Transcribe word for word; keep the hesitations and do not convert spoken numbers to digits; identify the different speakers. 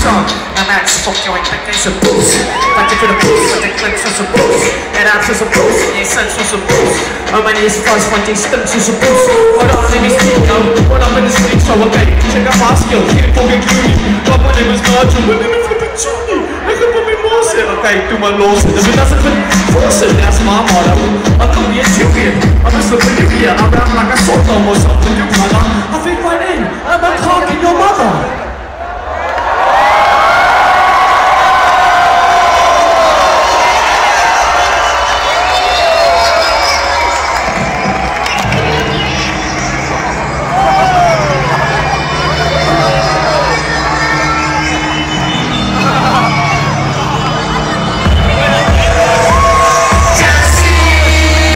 Speaker 1: song. I'm max, fuck your expectation boost. Fighting for the boost, but the clips are some boost. And I'm just a boost, and your sense was a boost. How many is fast fighting stems is a boost. What up, let me see, yo. What up in the street, so okay. Check out my skill, can't fucking kill me. But my name is Nigel, my name is flipping Johnny. I can put me more shit, okay, do my laws. But that's a bit force it, that's my motto. I could be a Julian, I'm just a bit here. I rap like a sort of or something, you